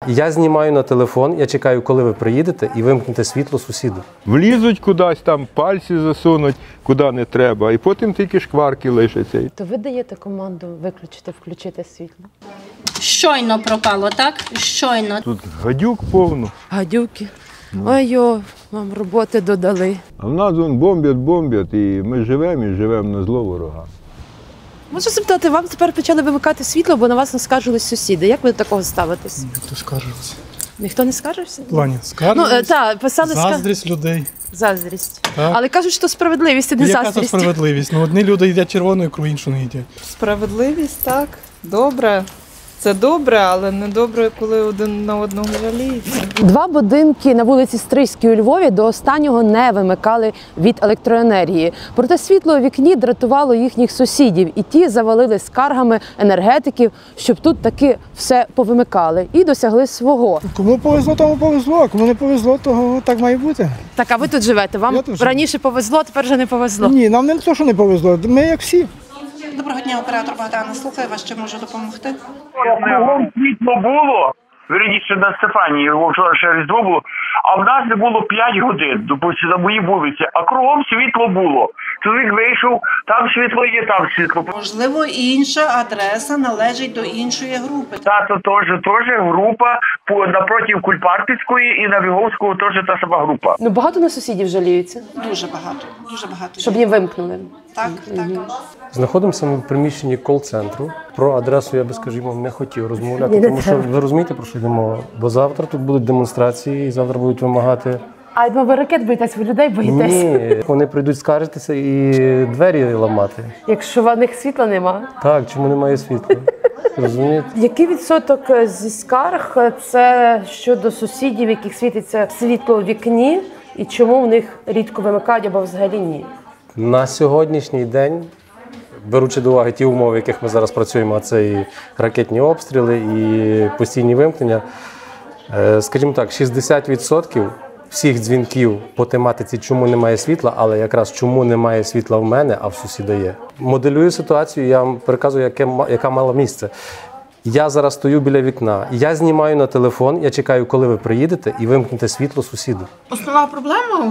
Я знімаю на телефон, я чекаю, коли ви приїдете і вимкнете світло сусіду. Влізуть кудись, там пальці засунуть, куди не треба, і потім тільки шкварки лишаться. То ви даєте команду виключити, включити світло? Щойно пропало, так? Щойно. Тут гадюк повно. Гадюки. Ой-о, вам роботи додали. А в нас вон бомблять, і ми живемо на зло ворога. Можу запитати, вам тепер почали вимикати світло, бо на вас не скаржились сусіди. Як ви до такого ставитесь? Ніхто скаржився. Ніхто не скаржився? В плані скаржились, так, писали заздрість людей. Заздрість. Так. Але кажуть, що справедливість, а не Яка це заздрість. справедливість? Ну, одні люди їдять червону ікру, інші не їдять. Справедливість, так, добре. Це добре, але не добре, коли один на одного жаліється. 2 будинки на вулиці Стрийській у Львові до останнього не вимикали від електроенергії. Проте світло у вікні дратувало їхніх сусідів, і ті завалили скаргами енергетиків, щоб тут таки все повимикали і досягли свого. Кому повезло, тому повезло, а кому не повезло, то так має бути. Так, а ви тут живете? Вам Я тут живу. раніше повезло, тепер вже не повезло? Ні, нам не те, що не повезло, ми як всі. Доброго дня, оператор Богдана. Слухаю вас, чим можу допомогти? Кругом світло було, вірніше на Стефанії, вчора ще Різдво було, а в нас не було 5 годин, допустим, на моїй вулиці, а кругом світло було. Чоловік вийшов, там світло є, там світло. Можливо, інша адреса належить до іншої групи. Та, то теж група напроти Кульпарківської і на Віговського теж та сама група. Ну, багато на сусідів жаліються, Дуже багато, дуже багато. щоб їм вимкнули. Так, так. Знаходимося ми в приміщенні кол-центру. Про адресу я би, скажімо, не хотів розмовляти, тому що ви розумієте, про що йде мова? Бо завтра тут будуть демонстрації, і завтра будуть вимагати... А я думаю, ви ракет боїтесь, ви людей боїтесь? Ні, вони прийдуть скаржитися і двері ламати. Якщо в них світла нема. Так, чому немає світла? Розумієте? Який відсоток зі скарг це щодо сусідів, яких світиться світло у вікні, і чому в них рідко вимикають або взагалі ні? На сьогоднішній день, беручи до уваги ті умови, в яких ми зараз працюємо, а це і ракетні обстріли, і постійні вимкнення, скажімо так, 60% всіх дзвінків по тематиці, чому немає світла, але якраз чому немає світла в мене, а в сусіда є. Моделюю ситуацію, я вам переказую, яка мала місце. Я зараз стою біля вікна, я знімаю на телефон, я чекаю, коли ви приїдете і вимкнете світло сусіду. Основна проблема,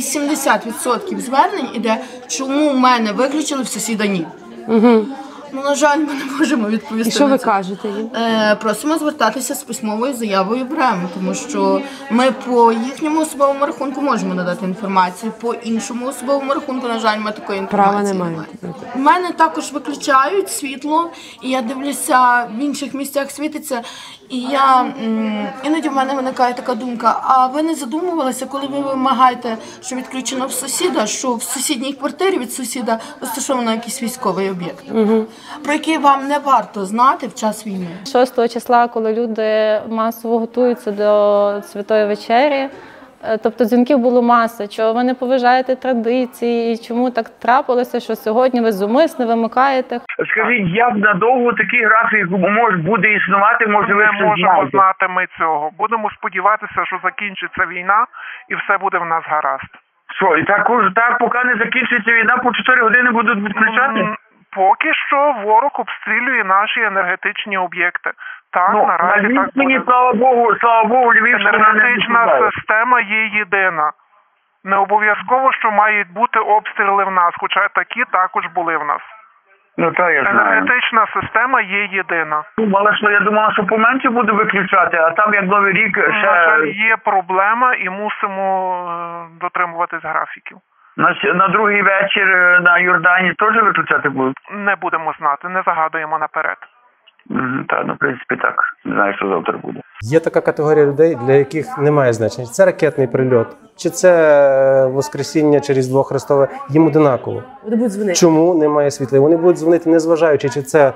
80% звернень іде, чому в мене виключили, в сусіда ні. Угу. Ну, на жаль, ми не можемо відповісти. І що на ви це. кажете їм? Просимо звертатися з письмовою заявою в РЕМ, тому що ми по їхньому особовому рахунку можемо надати інформацію, по іншому особовому рахунку, на жаль, ми такої інформації Права немає. У мене також виключають світло, і я дивлюся, в інших місцях світиться, і іноді в мене виникає така думка, а ви не задумувалися, коли ви вимагаєте, що відключено в сусіда, що в сусідній квартирі від сусіда розташовано якийсь військовий об'єкт, про який вам не варто знати в час війни. 6 числа, коли люди масово готуються до Святої вечері, тобто дзвінків було маса, чого ви не поважаєте традиції, і чому так трапилося, що сьогодні ви зумисне вимикаєте. Скажіть, як надовго такий графік буде існувати, може ви не можемо знати ми цього. Будемо сподіватися, що закінчиться війна і все буде в нас гаразд. Що, і так поки не закінчиться війна, по 4 години будуть відключати? Поки що ворог обстрілює наші енергетичні об'єкти. Так, наразі так буде. Слава Богу, Львівщина енергетична система є єдина. Не обов'язково, що мають бути обстріли в нас, хоча такі також були в нас. Ну, та я знаю. Енергетична система є єдина. Але що, я думала, що поменше буде виключати, а там як Новий рік ще... На жаль, є проблема і мусимо дотримуватись графіків. На другий вечір на Йордані теж виключати будуть? Не будемо знати, не загадуємо наперед. Так, ну, в принципі, так. Не знаю, що завтра буде. Є така категорія людей, для яких немає значення. Це ракетний прильот, чи це Воскресіння чи Різдво Христове, їм одинаково. Вони будуть дзвонити. Чому немає світла? Вони будуть дзвонити, незважаючи, чи це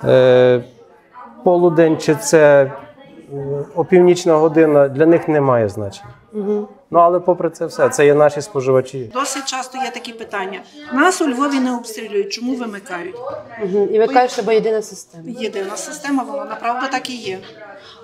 полудень, чи це опівнічна година, для них немає значення. Ну, але попри це все, це є наші споживачі. Досить часто є такі питання. Нас у Львові не обстрілюють, чому вимикають? І ви кажете, бо єдина система. Єдина система, вона направду так і є.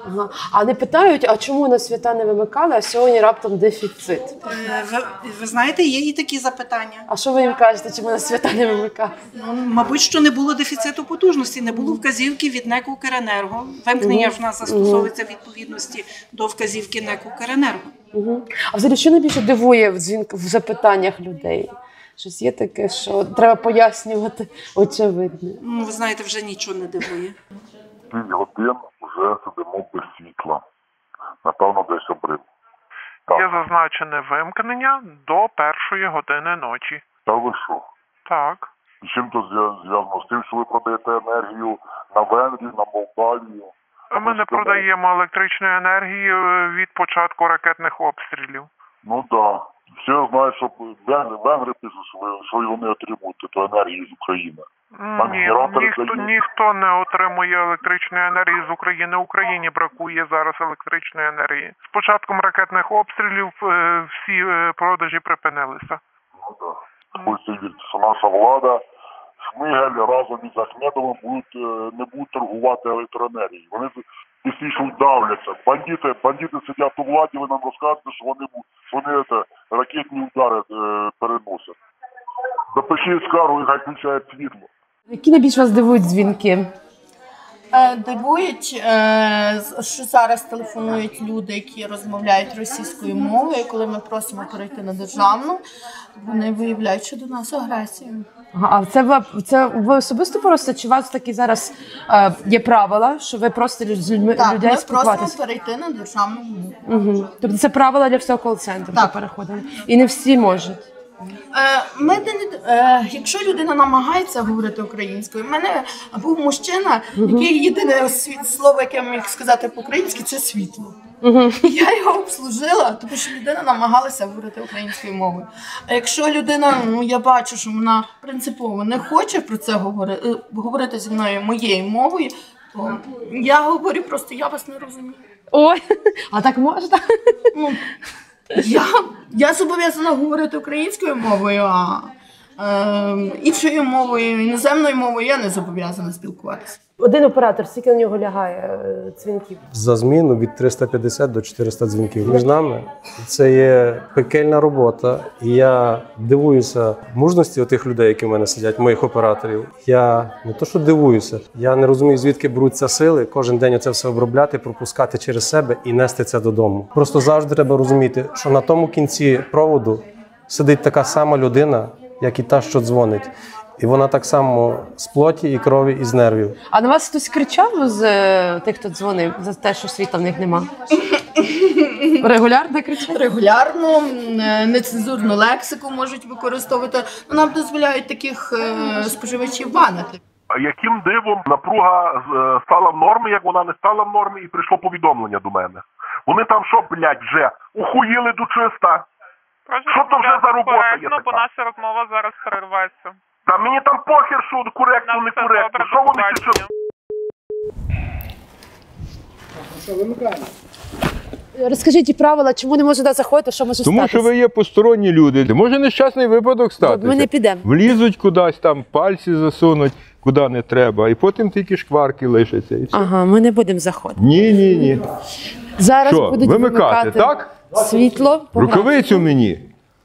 Ага. А не питають, а чому на свята не вимикали, а сьогодні раптом дефіцит? Ви знаєте, є і такі запитання. А що ви їм кажете, чому на свята не вимикали? Ну, мабуть, що не було дефіциту потужності, не було вказівки від НЕК «Укренерго». Вимкнення ж в нас застосовується в відповідності до вказівки НЕК «Укренерго». А взагалі, що найбільше дивує в запитаннях людей? Щось є таке, що треба пояснювати очевидне. Ну, ви знаєте, вже нічого не дивує. 5 годин вже сидимо без світла. Напевно, десь обрив. Є зазначене вимкнення до 1 години ночі. Та ви що? Так. І чим то зв'язано? З тим, що ви продаєте енергію на Венгрію, на Молдавію? Ми не продаємо електричної енергії від початку ракетних обстрілів. Ну так. Да. Всі знають, що венгри пишуть, що вони отримують ту енергію з України. Ніхто не отримує електричної енергії з України. Україні бракує зараз електричної енергії. З початком ракетних обстрілів всі продажі припинилися. Ну так. Хочеться вірити, що наша влада, Шмигаль разом із Ахмедовим не будуть торгувати електроенергією. Вони пісніше давляться. Бандити сидять у владі, ви нам розказуєте, що вони ракетні удари переносять. Запишіть скаргу і хай включають світло. Які найбільше вас дивують дзвінки? Дивують, що зараз телефонують люди, які розмовляють російською мовою. Коли ми просимо перейти на державну, вони виявляють щодо нас агресію. А це ви особисто просто, чи у вас такі зараз є правила, що ви просто з людей спілкуватися? Так, ми просимо перейти на державну мову. Тобто це правила для всього кол-центру, що переходили? І не всі можуть? Якщо людина намагається говорити українською, в мене був мужчина, який єдине слово, яке міг сказати по-українськи, це світло. Я його обслужила, тому що людина намагалася говорити українською мовою. А якщо людина, я бачу, що вона принципово не хоче про це говорити зі мною моєю мовою, то я говорю просто, я вас не розумію. Ой, а так можна? Я зобов'язана говорити українською мовою, а іншою мовою, іноземною мовою я не зобов'язана спілкуватися. Один оператор, скільки на нього лягає дзвінків? За зміну від 350 до 400 дзвінків. Між нами це є пекельна робота. І я дивуюся мужності тих людей, які в мене сидять, моїх операторів. Я не то, що дивуюся, я не розумію, звідки беруться сили кожен день це все обробляти, пропускати через себе і нести це додому. Просто завжди треба розуміти, що на тому кінці проводу сидить така сама людина, як і та, що дзвонить. І вона так само з плоті, і крові, і з нервів. А на вас хтось кричав з тих, хто дзвонив, за те, що світла в них нема? Регулярно кричать? Регулярно, нецензурну лексику можуть використовувати. Нам дозволяють таких споживачів банити. Яким дивом напруга стала в нормі, як вона не стала в нормі, і прийшло повідомлення до мене. Вони там що, блядь, вже ухуїли до чиста? Що то вже за робота є така? Бо наша розмова зараз перерветься. Та мені там похер, що коректно, не коректно. Що вони кричать? Розкажіть правила, чому не можна заходити, що може статися? Тому що ви є посторонні люди. Може нещасний випадок статися. Ми не підемо. Влізуть кудись, там пальці засунуть, куди не треба, і потім тільки шкварки лишаться. І все. Ага, ми не будемо заходити. Ні. Зараз Що, будуть вимикати, так? Світло. Рукавицю мені.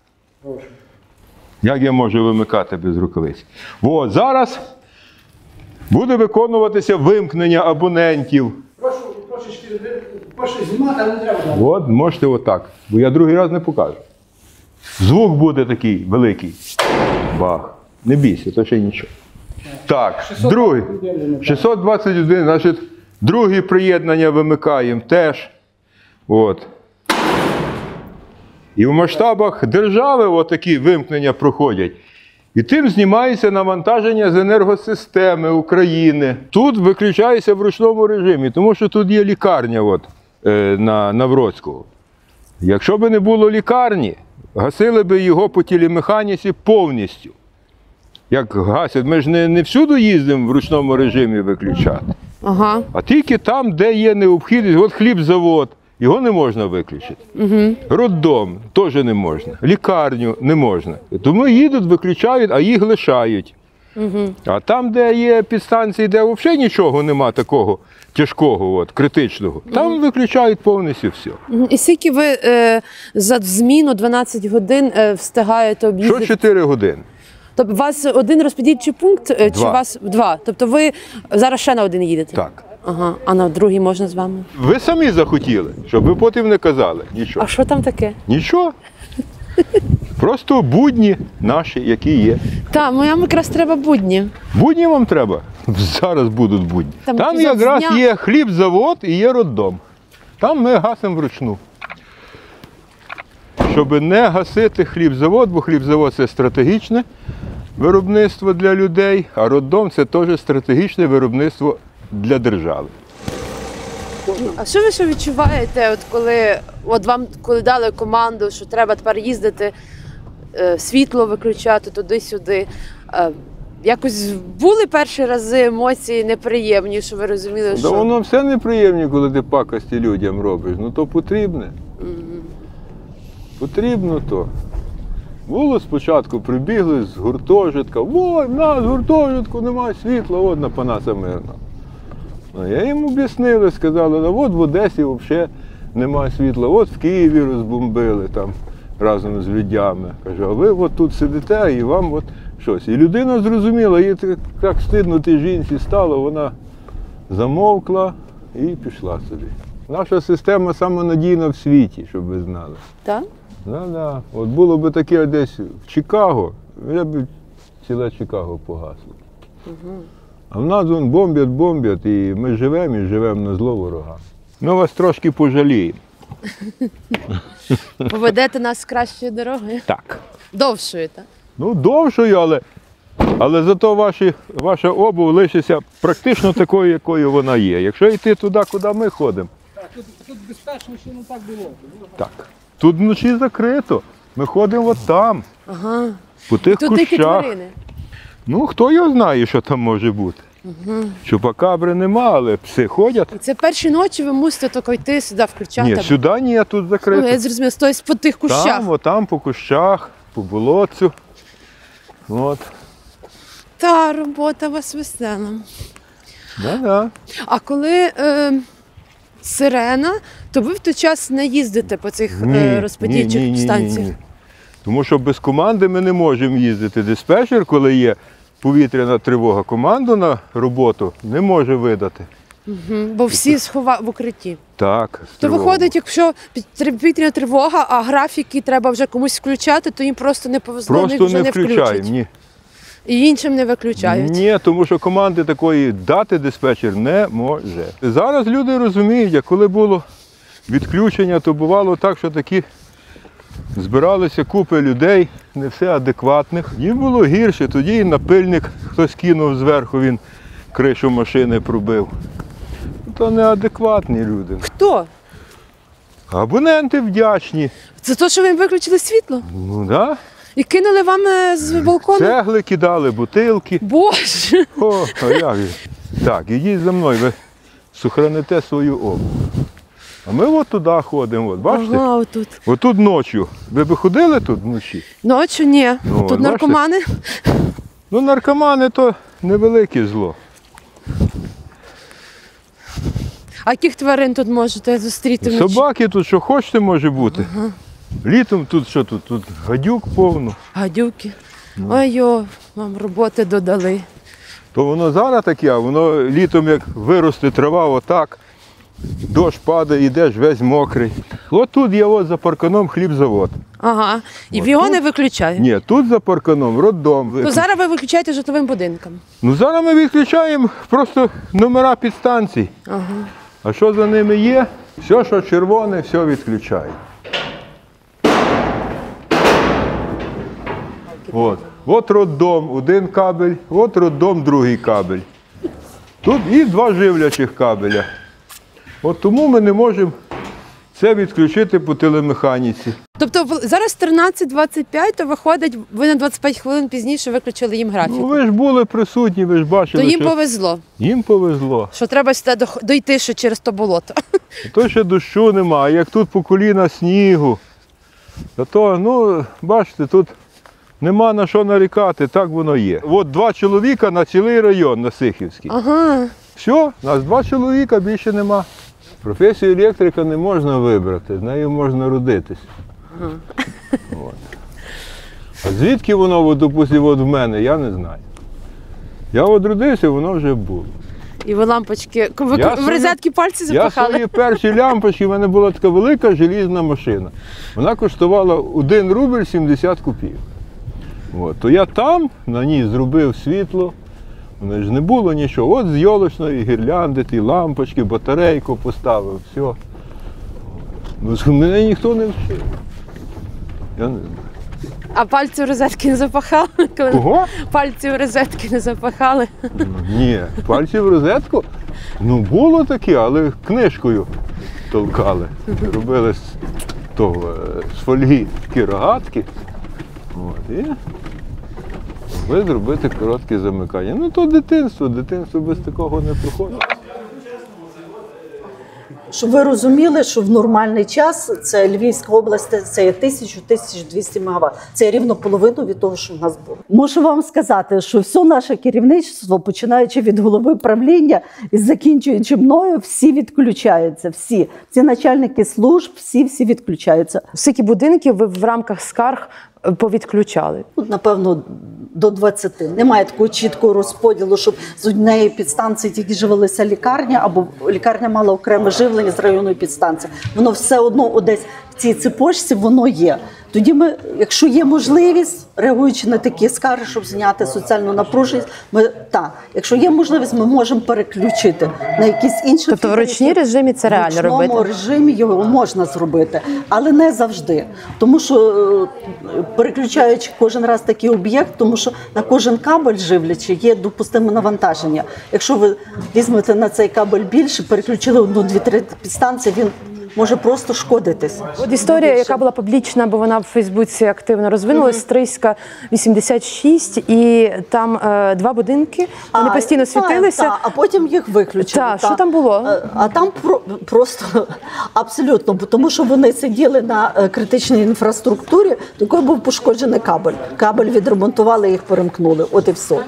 Як я можу вимикати без рукавиць? От, зараз буде виконуватися вимкнення абонентів. Прошу знімати, але не треба. От, можете отак, бо я другий раз не покажу. Звук буде такий великий. Бах. Не бійся, то ще нічого. Так, другий. 621, значить, друге приєднання вимикаємо теж. От. І в масштабах держави отакі вимкнення проходять. І тим знімається навантаження з енергосистеми України. Тут виключається в ручному режимі, тому що тут є лікарня на Навроцького. Якщо б не було лікарні, гасили б його по телемеханіці повністю. Як гасять, ми ж не всюди їздимо в ручному режимі виключати. Ага. А тільки там, де є необхідність. От хлібзавод, його не можна виключити. Роддом теж не можна. Лікарню не можна. Тому їдуть, виключають, а їх лишають. А там, де є підстанції, де взагалі нічого нема такого тяжкого, от, критичного, там виключають повністю все. І скільки ви за зміну 12 годин встигаєте об'їздити? Що 4 години? Тобто у вас один розподільчий пункт, чи у вас два? Тобто ви зараз ще на один їдете? Так. Ага. А на другий можна з вами? Ви самі захотіли, щоб ви потім не казали нічого. А що там таке? Нічого. Просто будні наші, які є. Так, нам якраз треба будні. Будні вам треба? Зараз будуть будні. Там якраз є хлібзавод і є роддом. Там ми гасимо вручну. Щоб не гасити хлібзавод, бо хлібзавод – це стратегічне виробництво для людей, а роддом – це теж стратегічне виробництво для держави. А що ви ще відчуваєте, от вам коли дали команду, що треба тепер їздити, світло виключати туди-сюди? Якось були перші рази емоції неприємні, що ви розуміли, що... Да воно все неприємне, коли ти пакості людям робиш. Ну то потрібне. Потрібно то. Було спочатку, прибігли з гуртожитка. Ой, в нас в гуртожитку немає світла, от на Панаса Мирного. Я їм об'яснили, сказали, от в Одесі взагалі немає світла, от в Києві розбомбили там разом з людьми. Кажу, а ви от тут сидите і вам от щось. І людина зрозуміла, їй так стидно тій жінці стало, вона замовкла і пішла собі. Наша система самонадійна в світі, щоб ви знали. Так? Да. От було б таке десь в Чикаго, я б ціле Чикаго погасло. А в нас вон бомблять, і ми живемо на зло ворога. Ми вас трошки пожаліємо. Поведете нас кращою дорогою? Так. Довшою, так? Ну, довшою, але зато ваша обув лишиться практично такою, якою вона є. Якщо йти туди, куди ми ходимо. Тут безпечно, що не так було. Так. Тут вночі закрито. Ми ходимо от там, Ага. по тих Тут дикі кущах. тварини. Ну, хто його знає, що там може бути. Чупакабри нема, але пси ходять. Це перші ночі ви мусите тільки йти сюди, включати. Ні, сюди ні, тут закрито. Ну, я зрозуміла, тобто по тих кущах. Там, по кущах, по болотцю. От. Та робота у вас весела. Да. А коли сирена, то ви в той час не їздите по цих розподільчих станціях? Ні. Тому що без команди ми не можемо їздити. Диспетчер, коли є повітряна тривога, команду на роботу не може видати. Бо всі в укритті. Так. То виходить, якщо повітряна тривога, а графіки треба вже комусь включати, то їм просто не повезло, вони вже не включать. Ні. І іншим не виключають. Ні, тому що команди такої дати диспетчер не може. Зараз люди розуміють, а коли було відключення, то бувало так, що такі збиралися купи людей, не все адекватних. Їм було гірше, тоді і напильник хтось кинув зверху, він кришу машини пробив. То неадекватні люди. Хто? Абоненти вдячні. Це то, що ви їм виключили світло? Ну так. І кинули вам з балкону? Цегли кидали, бутилки. Боже! О, а як же? Так, ідіть за мною, ви сохраните свою обувь. А ми от туди ходимо, от, бачите? Ага, отут. Отут ночі. Ви б ходили тут вночі? Ночі ні. Ну, Тут наркомани. Ну, наркомани то невелике зло. А яких тварин тут можете зустріти вночі? Собаки тут що хочете може бути. Ага. Літом тут що тут? Тут гадюк повно. Гадюки. Ой-о, вам роботи додали. То воно зараз таке, а воно літом як виросте трава отак, дощ падає, йдеш весь мокрий. От тут є от за парканом хлібзавод. Ага. І От його тут? не виключають? Ні, тут за парканом роддом. То зараз ви виключаєте житловим будинкам? Ну зараз ми відключаємо просто номера підстанцій. Ага. А що за ними є? Все, що червоне, все відключають. От роддом, один кабель, от роддом, другий кабель. Тут і два живлячих кабеля. От тому ми не можемо це відключити по телемеханіці. Тобто зараз 13:25, то виходить, ви на 25 хвилин пізніше виключили їм графік. Ну ви ж були присутні, ви ж бачили, То їм що... повезло. Їм повезло. Що треба сюди дойти ще через то болото. То ще дощу немає, як тут по коліна снігу. То, ну, бачите, тут Нема на що нарікати, так воно є. От 2 чоловіка на цілий район, на Сихівський. Ага. Все, нас 2 чоловіка, більше нема. Професію електрика не можна вибрати, з нею можна родитись. От. А звідки воно, от, допустим, от в мене, я не знаю. Я от родився, воно вже було. І ви лампочки, ви в розетки пальці Я запахали? свої перші лямпочки, в мене була така велика желізна машина. Вона коштувала 1 рубль 70 копійок. От. То я там на ній зробив світло, воно ж не було нічого. От з йолочної гірлянди, ті лампочки, батарейку поставив, все. Ну, мене ніхто не вчив. Я не знаю. А пальці в розетки не запахали? Кого? Пальці в розетки не запахали? Ні, пальці в розетку? Ну, було таке, але книжкою толкали. Робили з фольги такі рогатки. От, і могли зробити коротке замикання. Ну, то дитинство без такого не проходить. Щоб ви розуміли, що в нормальний час це Львівська область, це є 1000-1200 МВт. Це рівно половину від того, що в нас було. Можу вам сказати, що все наше керівництво, починаючи від голови правління і закінчуючи мною, всі відключаються. Всі начальники служб, всі відключаються. Скільки будинків ви в рамках скарг повідключали? Напевно, до 20. Немає такого чіткого розподілу, щоб з однієї підстанції тільки живилася лікарня, або лікарня мала окреме живлення з районної підстанції. Воно все одно десь в цій цепочці воно є. Тоді ми, якщо є можливість, реагуючи на такі скарги, щоб зняти соціальну напруженість, якщо є можливість, ми можемо переключити на якісь інші. Тобто в ручній режимі це реально робити? В ручному режимі його можна зробити, але не завжди. Тому що переключаючи кожен раз такий об'єкт, тому що на кожен кабель живлячий є допустиме навантаження. Якщо ви візьмете на цей кабель більше, переключили 1-2-3 підстанції, він може просто шкодитись. От історія, яка була публічна, бо вона в Фейсбуці активно розвинулася, Стрийська, 86, і там 2 будинки, вони постійно світилися. А потім їх виключили. Що там було? А там просто абсолютно, тому що вони сиділи на критичній інфраструктурі, такий був пошкоджений кабель. Кабель відремонтували, їх перемкнули, от і все.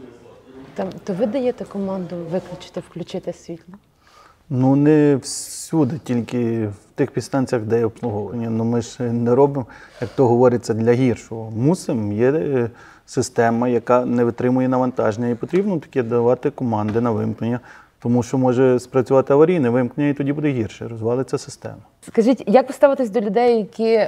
То ви даєте команду виключити, включити світло? Ну, не всюди, тільки в тих підстанціях, де є обслуговування. Ну, ми ж не робимо, як то говориться, для гіршого. Мусимо, є система, яка не витримує навантаження, і потрібно таке давати команди на вимкнення, тому що може спрацювати аварійне вимкнення, і тоді буде гірше, розвалиться система. Скажіть, як ви ставитесь до людей, які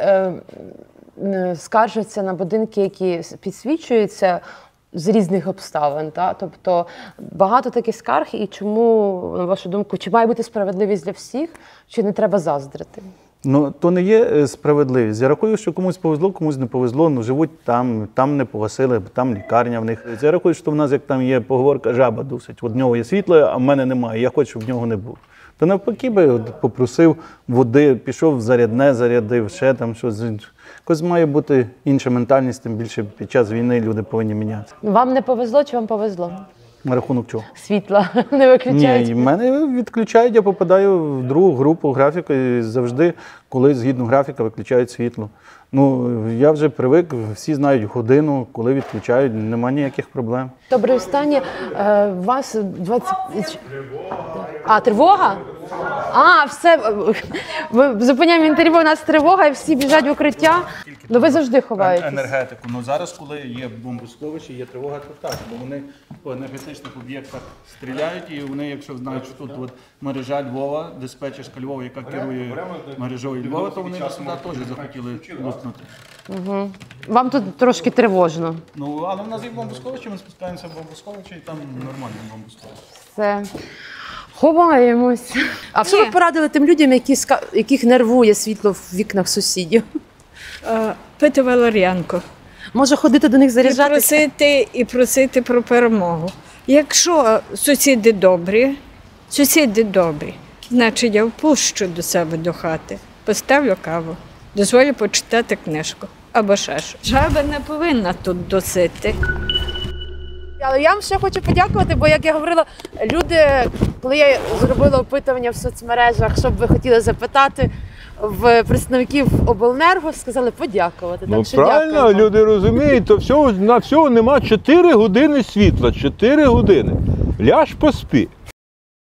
скаржаться на будинки, які підсвічуються, з різних обставин, тобто багато таких скарг, і чому, на вашу думку, чи має бути справедливість для всіх, чи не треба заздрити? Ну, то не є справедливість. Я рахую, що комусь повезло, комусь не повезло, ну живуть там не погасили, там лікарня в них. Я рахую, що в нас, як там є поговорка, жаба дусить. От в нього є світло, а в мене немає, я хочу, щоб в нього не було. То навпаки би попросив води, пішов зарядне, зарядив, ще там щось. Якось має бути інша ментальність, тим більше під час війни люди повинні мінятися. Вам не повезло чи вам повезло? На рахунок чого? Світла не виключають? Ні, мене відключають, я попадаю в другу групу графіка і завжди, коли згідно графіка, виключають світло. Ну, я вже привик, всі знають годину, коли відключають, немає ніяких проблем. Добре, останнє, у вас 20... Тривога? Все, зупиняємо інтерв'ю, у нас тривога, і всі біжать в укриття. Ну ви завжди ховаєтесь. Енергетику. Ну зараз, коли є бомбосховище, є тривога, то так, бо вони по енергетичних об'єктах стріляють, і вони, якщо знають, що тут от мережа Львова, диспетчерська Львова, яка керує мережою Львова, то вони сюди теж захотіли лупнути. Угу. Вам тут трошки тривожно. Ну, але в нас є бомбосховище, ми спускаємося в бомбосховище, і там нормальне бомбосховище. Все. Ховаємось. А що ви порадили тим людям, яких нервує світло в вікнах сусідів? Пити валер'янку. Може ходити до них заряджатися? І просити про перемогу. Якщо сусіди добрі, значить я впущу до себе до хати, поставлю каву, дозволю почитати книжку або ще щось. Жаба не повинна тут досити. Але я вам ще хочу подякувати, бо, як я говорила, люди, коли я зробила опитування в соцмережах, що б ви хотіли запитати, в представників обленерго сказали подякувати. Ну так що правильно, дякуємо. люди розуміють, то всього, на всього нема 4 години світла, 4 години. Ляж поспи.